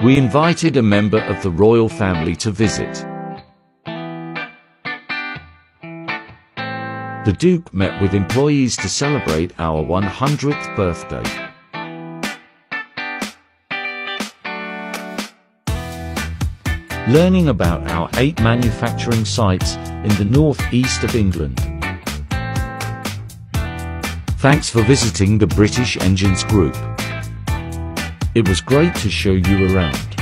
We invited a member of the royal family to visit. The Duke met with employees to celebrate our 100th birthday. Learning about our 8 manufacturing sites in the north-east of England. Thanks for visiting the British Engines Group. It was great to show you around.